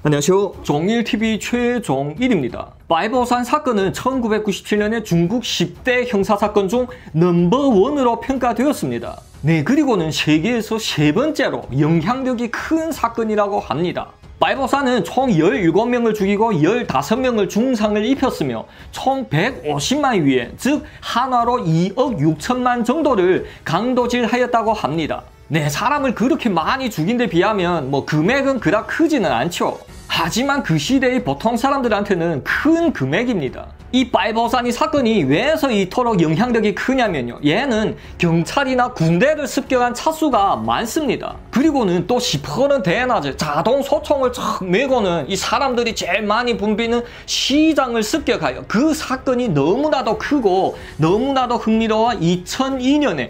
안녕하세요. 종일TV 최종일입니다. 바이버산 사건은 1997년에 중국 10대 형사사건 중 넘버원으로 평가되었습니다. 네, 그리고는 세계에서 세 번째로 영향력이 큰 사건이라고 합니다. 바이버산은 총 17명을 죽이고 15명을 중상을 입혔으며 총 150만 위엔, 즉 한화로 2억 6천만 정도를 강도질하였다고 합니다. 네, 사람을 그렇게 많이 죽인 데 비하면 금액은 그닥 크지는 않죠. 하지만 그 시대의 보통 사람들한테는 큰 금액입니다. 이 바이버산이 사건이 왜서 이토록 영향력이 크냐면요. 얘는 경찰이나 군대를 습격한 차수가 많습니다. 그리고는 또 시퍼런 대낮에 자동 소총을 촥 메고는 이 사람들이 제일 많이 붐비는 시장을 습격하여 그 사건이 너무나도 크고 너무나도 흥미로워 2002년에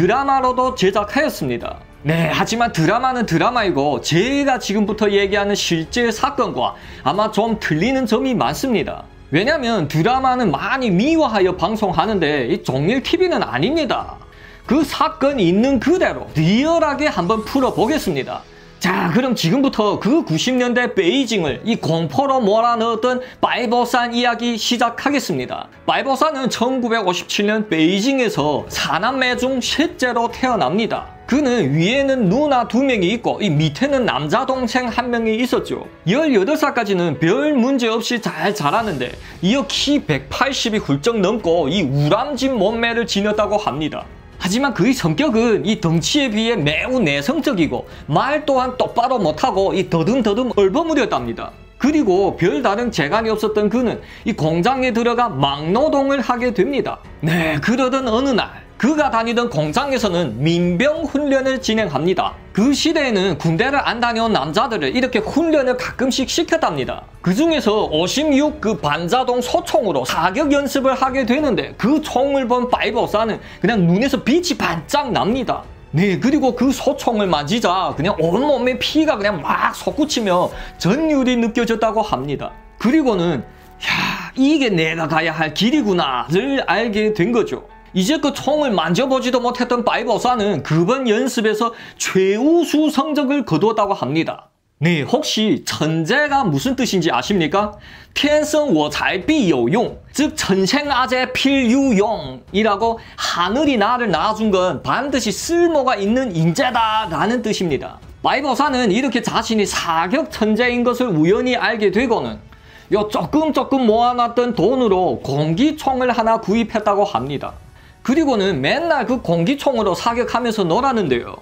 드라마로도 제작하였습니다. 네, 하지만 드라마는 드라마이고 제가 지금부터 얘기하는 실제 사건과 아마 좀 틀리는 점이 많습니다. 왜냐면 드라마는 많이 미화하여 방송하는데 이 종일TV는 아닙니다. 그 사건이 있는 그대로 리얼하게 한번 풀어보겠습니다. 자, 그럼 지금부터 그 90년대 베이징을 이 공포로 몰아넣었던 바이버산 이야기 시작하겠습니다. 바이버산은 1957년 베이징에서 4남매 중 셋째로 태어납니다. 그는 위에는 누나 2명이 있고 이 밑에는 남자 동생 1명이 있었죠. 18살까지는 별 문제 없이 잘 자라는데 이어 키 180이 훌쩍 넘고 이 우람진 몸매를 지녔다고 합니다. 하지만 그의 성격은 이 덩치에 비해 매우 내성적이고 말 또한 똑바로 못하고 이 더듬더듬 얼버무렸답니다. 그리고 별다른 재간이 없었던 그는 이 공장에 들어가 막노동을 하게 됩니다. 네, 그러던 어느 날 그가 다니던 공장에서는 민병 훈련을 진행합니다. 그 시대에는 군대를 안 다녀온 남자들을 이렇게 훈련을 가끔씩 시켰답니다. 그 중에서 56 그 반자동 소총으로 사격 연습을 하게 되는데 그 총을 본 바이버산은 그냥 눈에서 빛이 반짝 납니다. 네, 그리고 그 소총을 만지자 그냥 온몸에 피가 그냥 막 솟구치며 전율이 느껴졌다고 합니다. 그리고는 이게 내가 가야 할 길이구나를 알게 된 거죠. 이제 그 총을 만져보지도 못했던 바이버산은 그번 연습에서 최우수 성적을 거두었다고 합니다. 네, 혹시 천재가 무슨 뜻인지 아십니까? 天生我材必有用, 즉 천생아재 필유용이라고 하늘이 나를 낳아준 건 반드시 쓸모가 있는 인재다 라는 뜻입니다. 바이버산은 이렇게 자신이 사격 천재인 것을 우연히 알게 되고는 조금 모아놨던 돈으로 공기총을 하나 구입했다고 합니다. 그리고는 맨날 그 공기총으로 사격하면서 놀았는데요.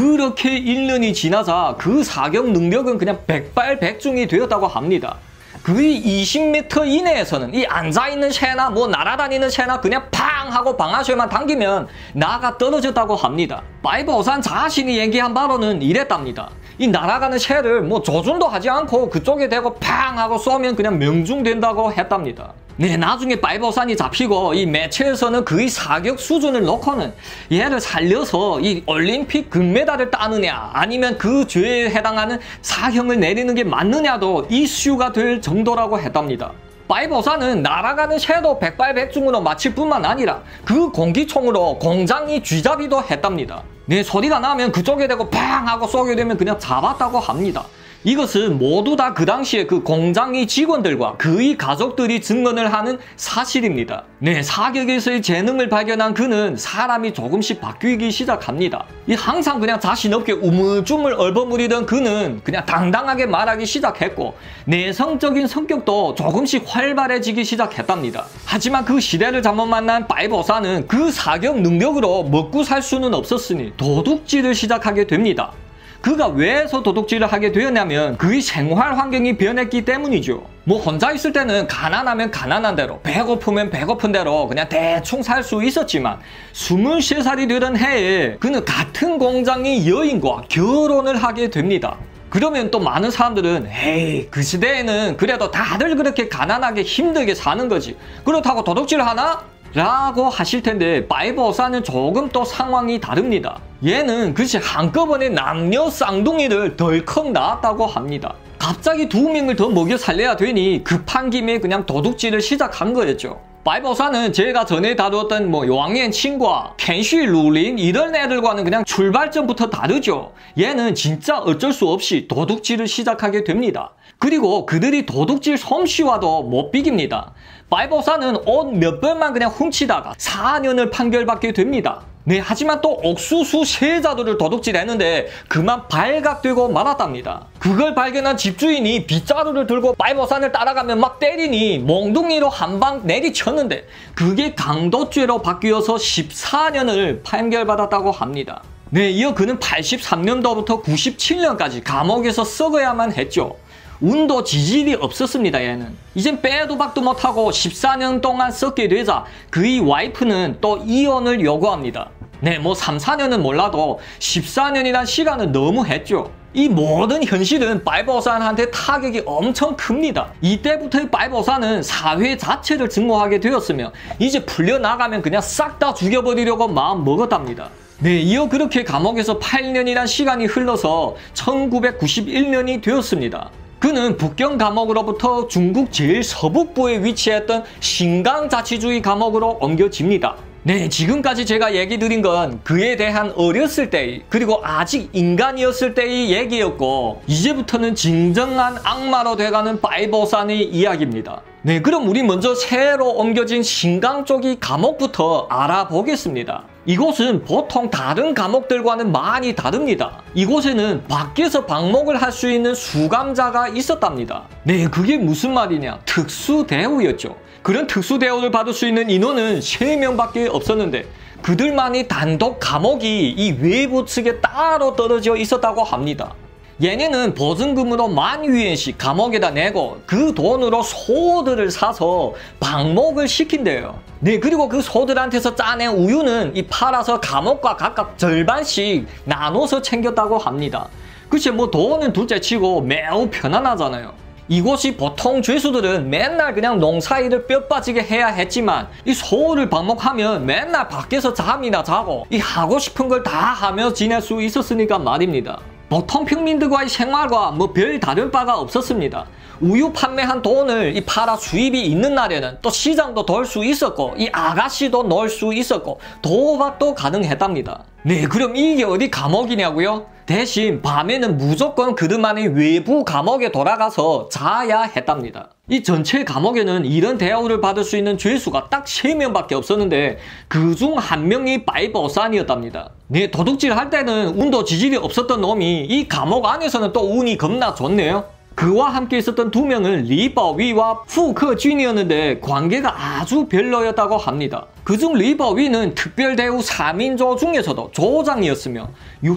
그렇게 1년이 지나자 그 사격 능력은 그냥 백발백중이 되었다고 합니다. 그의 20m 이내에서는 이 앉아있는 새나 날아다니는 새나 그냥 팡 하고 방아쇠만 당기면 나가 떨어졌다고 합니다. 바이버산 자신이 얘기한 바로는 이랬답니다. 이 날아가는 새를 조준도 하지 않고 그쪽에 대고 팡 하고 쏘면 그냥 명중된다고 했답니다. 네, 나중에 바이버산이 잡히고 이 매체에서는 그의 사격 수준을 놓고는 얘를 살려서 이 올림픽 금메달을 따느냐 아니면 그 죄에 해당하는 사형을 내리는 게 맞느냐도 이슈가 될 정도라고 했답니다. 바이버산은 날아가는 새도 백발백중으로 맞힐 뿐만 아니라 그 공기총으로 공장이 쥐잡이도 했답니다. 네, 소리가 나면 그쪽에 대고 팡 하고 쏘게 되면 그냥 잡았다고 합니다. 이것은 모두 다 그 당시에 그 공장의 직원들과 그의 가족들이 증언을 하는 사실입니다. 네, 사격에서의 재능을 발견한 그는 사람이 조금씩 바뀌기 시작합니다. 항상 그냥 자신 없게 우물쭈물 얼버무리던 그는 그냥 당당하게 말하기 시작했고 내성적인 성격도 조금씩 활발해지기 시작했답니다. 하지만 그 시대를 잘못 만난 바이버산은 그 사격 능력으로 먹고 살 수는 없었으니 도둑질을 시작하게 됩니다. 그가 왜서 도둑질을 하게 되었냐면 그의 생활 환경이 변했기 때문이죠. 혼자 있을 때는 가난하면 가난한 대로, 배고프면 배고픈 대로 그냥 대충 살 수 있었지만 23살이 되던 해에 그는 같은 공장의 여인과 결혼을 하게 됩니다. 그러면 또 많은 사람들은 에이, 그 시대에는 그래도 다들 그렇게 가난하게 힘들게 사는 거지, 그렇다고 도둑질 하나? 라고 하실 텐데 바이버산은 조금 또 상황이 다릅니다. 얘는 글쎄 한꺼번에 남녀 쌍둥이를 덜컥 낳았다고 합니다. 갑자기 2명을 더 먹여 살려야 되니 급한 김에 그냥 도둑질을 시작한 거였죠. 바이버사는 제가 전에 다루었던 왕년 친구와 켄시 루린 이런 애들과는 그냥 출발점부터 다르죠. 얘는 진짜 어쩔 수 없이 도둑질을 시작하게 됩니다. 그리고 그들이 도둑질 솜씨와도 못 비깁니다. 바이버사는 옷 몇 번만 그냥 훔치다가 4년을 판결받게 됩니다. 네, 하지만 또 옥수수 세자도를 도둑질했는데 그만 발각되고 말았답니다. 그걸 발견한 집주인이 빗자루를 들고 바이버산을 따라가면 막 때리니 몽둥이로 한 방 내리쳤는데 그게 강도죄로 바뀌어서 14년을 판결받았다고 합니다. 네, 이어 그는 83년도부터 97년까지 감옥에서 썩어야만 했죠. 운도 지질이 없었습니다. 얘는 이젠 빼도 박도 못하고 14년 동안 썩게 되자 그의 와이프는 또 이혼을 요구합니다. 네, 3, 4년은 몰라도 14년이란 시간은 너무 했죠. 이 모든 현실은 바이버산한테 타격이 엄청 큽니다. 이때부터 바이버산은 사회 자체를 증오하게 되었으며 이제 풀려나가면 그냥 싹 다 죽여버리려고 마음 먹었답니다. 네, 이어 그렇게 감옥에서 8년이란 시간이 흘러서 1991년이 되었습니다. 그는 북경 감옥으로부터 중국 제일 서북부에 위치했던 신강자치주의 감옥으로 옮겨집니다. 네, 지금까지 제가 얘기 드린 건 그에 대한 어렸을 때의 그리고 아직 인간이었을 때의 얘기였고 이제부터는 진정한 악마로 돼가는 바이버산의 이야기입니다. 네, 그럼 우리 먼저 새로 옮겨진 신강 쪽의 감옥부터 알아보겠습니다. 이곳은 보통 다른 감옥들과는 많이 다릅니다. 이곳에는 밖에서 방목을 할 수 있는 수감자가 있었답니다. 네, 그게 무슨 말이냐? 특수 대우였죠. 그런 특수 대우를 받을 수 있는 인원은 3명밖에 없었는데 그들만이 단독 감옥이 이 외부 측에 따로 떨어져 있었다고 합니다. 얘네는 보증금으로 10,000위엔씩 감옥에다 내고 그 돈으로 소들을 사서 방목을 시킨대요. 네, 그리고 그 소들한테서 짜낸 우유는 팔아서 감옥과 각각 절반씩 나눠서 챙겼다고 합니다. 그치, 돈은 둘째치고 매우 편안하잖아요. 이곳이 보통 죄수들은 맨날 그냥 농사일을 뼈 빠지게 해야 했지만 이 소를 방목하면 맨날 밖에서 잠이나 자고 하고 싶은 걸 다 하며 지낼 수 있었으니까 말입니다. 보통 평민들과의 생활과 별 다를 바가 없었습니다. 우유 판매한 돈을 팔아 수입이 있는 날에는 또 시장도 돌 수 있었고 아가씨도 놀 수 있었고 도박도 가능했답니다. 네, 그럼 이게 어디 감옥이냐고요? 대신 밤에는 무조건 그들만의 외부 감옥에 돌아가서 자야 했답니다. 이 전체 감옥에는 이런 대우를 받을 수 있는 죄수가 딱 3명밖에 없었는데 그중 1명이 바이버산이었답니다. 네, 도둑질 할 때는 운도 지질이 없었던 놈이 이 감옥 안에서는 또 운이 겁나 좋네요. 그와 함께 있었던 2명은 리버위와 푸커준이었는데 관계가 아주 별로였다고 합니다. 그중 리버위는 특별대우 3인조 중에서도 조장이었으며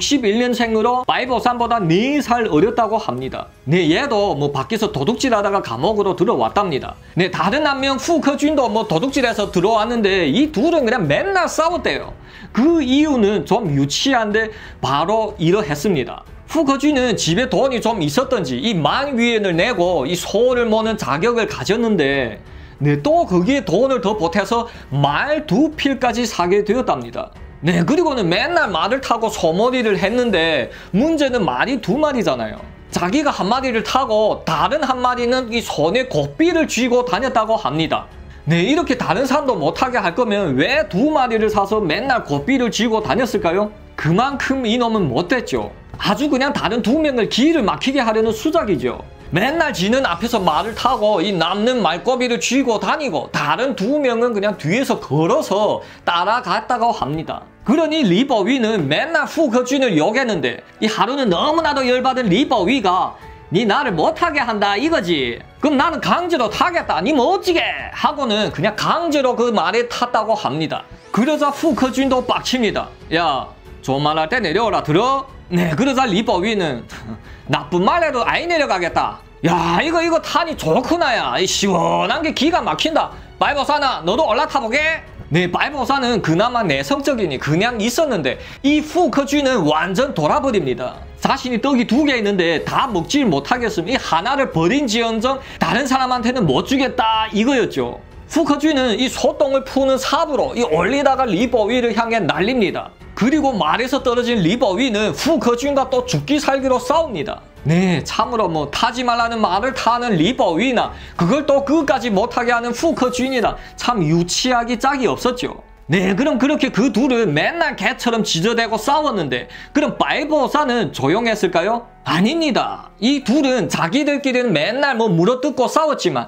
61년생으로 바이버산보다 4살 어렸다고 합니다. 네, 얘도 밖에서 도둑질하다가 감옥으로 들어왔답니다. 네, 다른 한 명 푸커준도 도둑질해서 들어왔는데 이 둘은 그냥 맨날 싸웠대요. 그 이유는 좀 유치한데 바로 이러했습니다. 푸커쥐는 집에 돈이 좀 있었던지 10,000위엔을 내고 이 소를 모는 자격을 가졌는데 네, 또 거기에 돈을 더 보태서 말 2필까지 사게 되었답니다. 네, 그리고는 맨날 말을 타고 소몰이를 했는데 문제는 말이 2마리잖아요. 자기가 1마리를 타고 다른 1마리는 이 손에 고삐를 쥐고 다녔다고 합니다. 네, 이렇게 다른 사람도 못하게 할 거면 왜 2마리를 사서 맨날 고삐를 쥐고 다녔을까요? 그만큼 이놈은 못됐죠. 아주 그냥 다른 2명을 길을 막히게 하려는 수작이죠. 맨날 지는 앞에서 말을 타고 이 남는 말꼬비를 쥐고 다니고 다른 2명은 그냥 뒤에서 걸어서 따라갔다고 합니다. 그러니 리버위는 맨날 푸커준을 욕했는데 이 하루는 너무나도 열받은 리버위가 니 나를 못하게 한다 이거지? 그럼 나는 강제로 타겠다. 니 멋지게! 하고는 그냥 강제로 그 말에 탔다고 합니다. 그러자 푸커준도 빡칩니다. 야, 좋은 말 할 때 내려오라 들어? 네, 그러자 리버위는 나쁜 말해도 아이 내려가겠다. 야, 이거 타니 좋구나야. 시원한 게 기가 막힌다. 바이버산아, 너도 올라타보게? 네, 바이버산은 그나마 내성적이니 그냥 있었는데 이 푸커쥐는 완전 돌아버립니다. 자신이 떡이 2개 있는데 다 먹질 못하겠으면 이 하나를 버린지언정 다른 사람한테는 못 주겠다 이거였죠. 푸커쥐는 이 소똥을 푸는 삽으로 올리다가 리버위를 향해 날립니다. 그리고 말에서 떨어진 리버위는 푸커준과 또 죽기 살기로 싸웁니다. 네, 참으로 뭐 타지 말라는 말을 타는 리버위나 그걸 또 그것까지 못하게 하는 푸커준이나 참 유치하기 짝이 없었죠. 네, 그럼 그렇게 그 둘은 맨날 개처럼 지저대고 싸웠는데 그럼 바이버사는 조용했을까요? 아닙니다. 이 둘은 자기들끼리는 맨날 뭐 물어뜯고 싸웠지만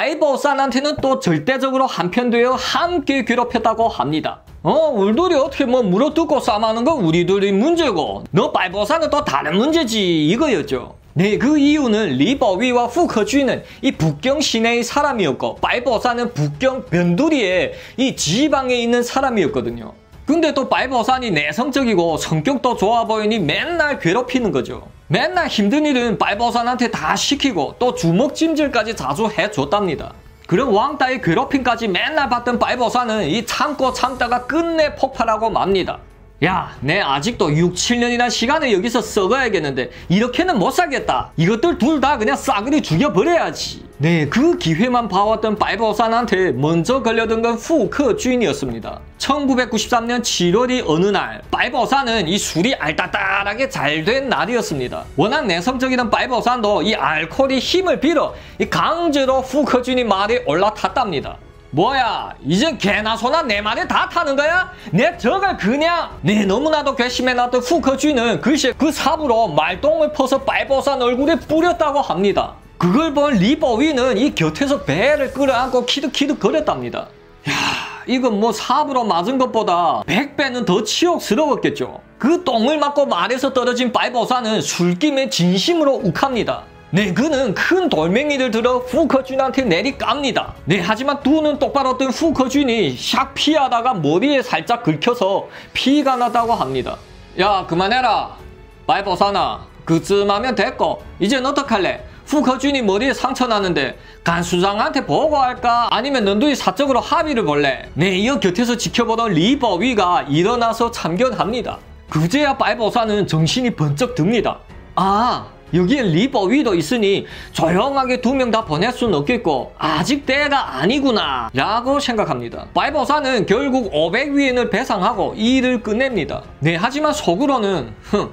바이버산한테는 또 절대적으로 한편되어 함께 괴롭혔다고 합니다. 우리들이 어떻게 뭐 물어뜯고 싸우는 건 우리들이 문제고 너 바이버산은 또 다른 문제지 이거였죠. 네, 그 이유는 리버위와 푸커쥐는 이 북경 시내의 사람이었고 바이버산은 북경 변두리의 이 지방에 있는 사람이었거든요. 근데 또 바이버산이 내성적이고 성격도 좋아 보이니 맨날 괴롭히는 거죠. 맨날 힘든 일은 바이버산한테 다 시키고 또 주먹찜질까지 자주 해줬답니다. 그런 왕따의 괴롭힘까지 맨날 받던 바이버산은 이 참고 참다가 끝내 폭발하고 맙니다. 야, 내 아직도 6, 7년이나 시간을 여기서 썩어야겠는데 이렇게는 못 살겠다. 이것들 둘 다 그냥 싸그리 죽여버려야지. 네, 그 기회만 봐왔던 바이버산한테 먼저 걸려든 건 푸커준이었습니다. 1993년 7월이 어느 날 바이버산은 이 술이 알따따하게 잘 된 날이었습니다. 워낙 내성적이던 바이버산도 이 알코올이 힘을 빌어 이 강제로 푸커준이 말에 올라탔답니다. 뭐야, 이제 개나 소나 내 말에 다 타는 거야? 내 저걸 그냥... 네, 너무나도 괘씸해놨던 푸커쥐는 글쎄 그 삽으로 말똥을 퍼서 바이버산 얼굴에 뿌렸다고 합니다. 그걸 본 리버위는 이 곁에서 배를 끌어안고 키득키득 거렸답니다. 야, 이건 뭐 삽으로 맞은 것보다 100배는 더 치욕스러웠겠죠. 그 똥을 맞고 말에서 떨어진 바이버산은 술김에 진심으로 욱합니다. 네, 그는 큰 돌멩이를 들어 푸커준한테 내리깝니다. 네, 하지만 두 눈 똑바로 뜬 푸커준이 샥 피하다가 머리에 살짝 긁혀서 피가 나다고 합니다. 야, 그만해라. 바이버산아, 그쯤하면 됐고 이젠 어떡할래? 푸커준이 머리에 상처 나는데 간수장한테 보고할까? 아니면 너희들이 사적으로 합의를 볼래? 네, 이어 곁에서 지켜보던 리버위가 일어나서 참견합니다. 그제야 바이버산은 정신이 번쩍 듭니다. 아, 여기에 리버위도 있으니 조용하게 두 명 다 보낼 수는 없겠고 아직 때가 아니구나 라고 생각합니다. 바이버산은 결국 500위엔을 배상하고 이 일을 끝냅니다. 네, 하지만 속으로는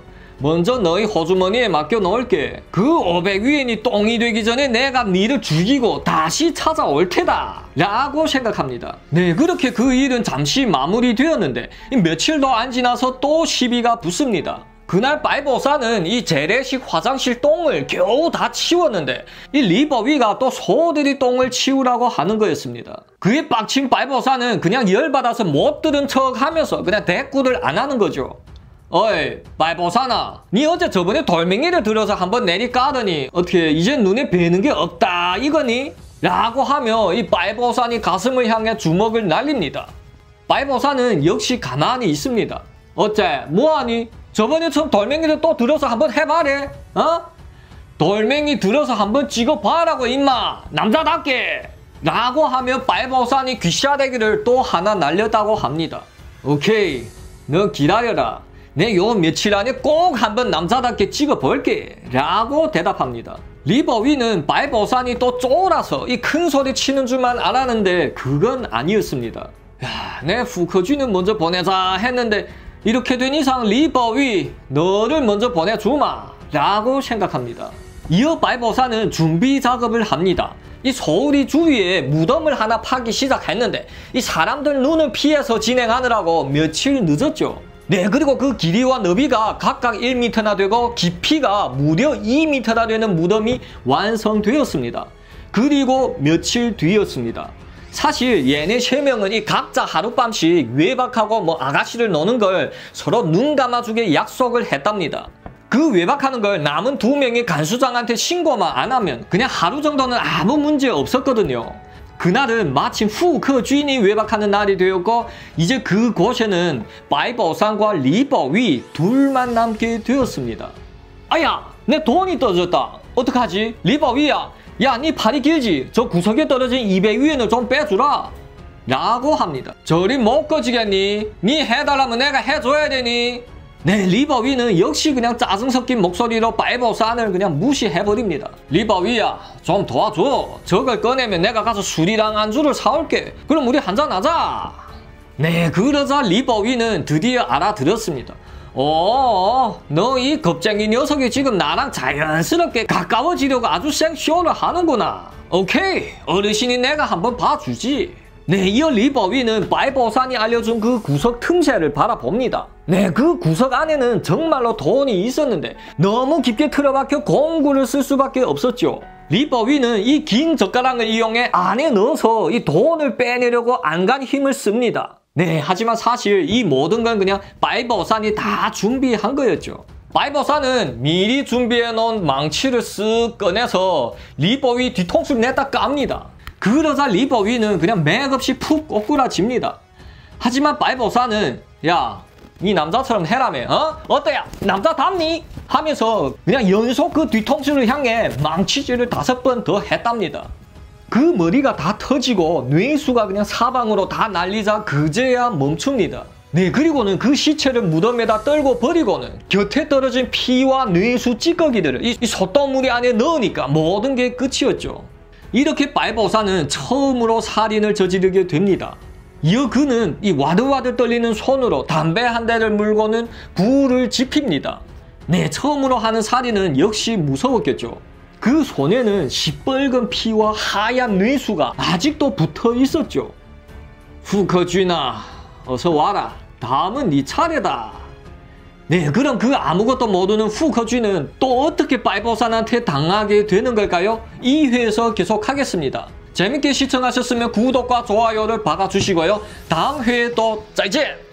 먼저 너희 호주머니에 맡겨 놓을게. 그 500위엔이 똥이 되기 전에 내가 니를 죽이고 다시 찾아올 테다 라고 생각합니다. 네, 그렇게 그 일은 잠시 마무리되었는데 며칠도 안 지나서 또 시비가 붙습니다. 그날 바이버산은 이 재래식 화장실 똥을 겨우 다 치웠는데 이 리버위가 또 소들이 똥을 치우라고 하는 거였습니다. 그에 빡친 바이버산은 그냥 열받아서 못 들은 척 하면서 그냥 대꾸를 안 하는 거죠. 어이, 바이버산아, 니 어제 저번에 돌멩이를 들어서 한번 내리까더니 어떻게 이제 눈에 뵈는 게 없다 이거니? 라고 하며 이 바이버산이 가슴을 향해 주먹을 날립니다. 바이버산은 역시 가만히 있습니다. 어째, 뭐하니? 저번에처럼 돌멩이를 또 들어서 한번 해봐래. 돌멩이 들어서 한번 찍어봐라고 임마, 남자답게 라고 하며 바이버산이 귀샤대기를 또 하나 날렸다고 합니다. 오케이, 너 기다려라. 내 요 며칠 안에 꼭 한번 남자답게 찍어볼게 라고 대답합니다. 리버위는 바이버산이 또 쫄아서 이 큰 소리 치는 줄만 알았는데 그건 아니었습니다. 야, 내 푸커쥐는 먼저 보내자 했는데 이렇게 된 이상 리버위 너를 먼저 보내주마 라고 생각합니다. 이어 바이버산은 준비 작업을 합니다. 이 소울이 주위에 무덤을 하나 파기 시작했는데 이 사람들 눈을 피해서 진행하느라고 며칠 늦었죠. 네, 그리고 그 길이와 너비가 각각 1m나 되고 깊이가 무려 2m나 되는 무덤이 완성되었습니다. 그리고 며칠 뒤였습니다. 사실 얘네 3명은 이 각자 하룻밤씩 외박하고 뭐 아가씨를 노는 걸 서로 눈 감아주게 약속을 했답니다. 그 외박하는 걸 남은 2명이 간수장한테 신고만 안 하면 그냥 하루 정도는 아무 문제 없었거든요. 그날은 마침 푸커쥐인이 외박하는 날이 되었고 이제 그곳에는 바이버산과 리버위 둘만 남게 되었습니다. 아야, 내 돈이 떨어졌다. 어떡하지? 리버위야, 야, 니 팔이 길지? 저 구석에 떨어진 200위엔을 좀 빼주라 라고 합니다. 저리 못 꺼지겠니? 니 해달라면 내가 해줘야 되니? 네, 리버위는 역시 그냥 짜증 섞인 목소리로 바이버산을 그냥 무시해버립니다. 리버위야, 좀 도와줘. 저걸 꺼내면 내가 가서 술이랑 안주를 사올게. 그럼 우리 한잔하자. 네, 그러자 리버위는 드디어 알아들었습니다. 너 이 겁쟁이 녀석이 지금 나랑 자연스럽게 가까워지려고 아주 생쇼를 하는구나. 오케이, 어르신이 내가 한번 봐주지. 네, 이어 리버위는 바이버산이 알려준 그 구석 틈새를 바라봅니다. 네, 그 구석 안에는 정말로 돈이 있었는데 너무 깊게 틀어박혀 공구를 쓸 수밖에 없었죠. 리버위는 이 긴 젓가락을 이용해 안에 넣어서 이 돈을 빼내려고 안간 힘을 씁니다. 네, 하지만 사실 이 모든 건 그냥 바이버산이 다 준비한 거였죠. 바이버산은 미리 준비해 놓은 망치를 쓱 꺼내서 리버위 뒤통수를 냈다 깝니다. 그러자 리버위는 그냥 맥없이 푹 꼬꾸라집니다. 하지만 바이버산은 야, 이 남자처럼 해라며, 어때야? 남자답니? 하면서 그냥 연속 그 뒤통수를 향해 망치질을 5번 더 했답니다. 그 머리가 다 터지고 뇌수가 그냥 사방으로 다 날리자 그제야 멈춥니다. 네, 그리고는 그 시체를 무덤에다 떨고 버리고는 곁에 떨어진 피와 뇌수 찌꺼기들을 이 솥더무리 안에 넣으니까 모든 게 끝이었죠. 이렇게 바이버산은 처음으로 살인을 저지르게 됩니다. 이어 그는 이 와들와들 떨리는 손으로 담배 한 대를 물고는 불을 지핍니다. 네, 처음으로 하는 살인은 역시 무서웠겠죠. 그 손에는 시뻘건 피와 하얀 뇌수가 아직도 붙어 있었죠. 후커쥐나, 어서 와라. 다음은 네 차례다. 네, 그럼 그 아무것도 모르는 후커쥐는 또 어떻게 바이버산한테 당하게 되는 걸까요? 2회에서 계속하겠습니다. 재밌게 시청하셨으면 구독과 좋아요를 박아주시고요. 다음 회에 또 짜이젠!